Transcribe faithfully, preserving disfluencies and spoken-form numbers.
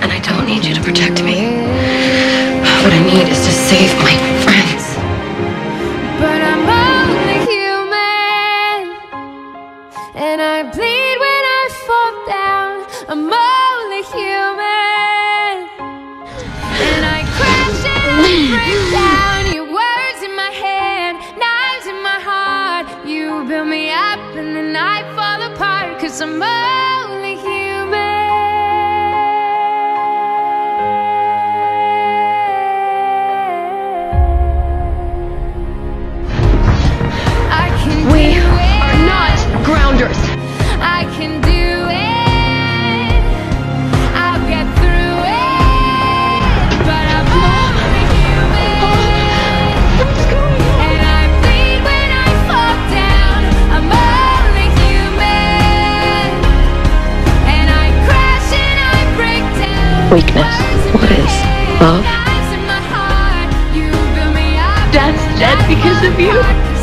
And I don't need you to protect me. What I need is to save my friends. But I'm only human, and I bleed when I fall down. I'm only human, and I crash and I break down. Your words in my head, knives in my heart. You build me up and then I fall apart, 'cause I'm only human. We are not grounders. I can do it. I'll get through it. But I'm only human. What's going on? And I bleed when I fall down. I'm only human. And I crash and I break down. Weakness. What is love? Knives in my heart. You build me up. Dad's dead because of you.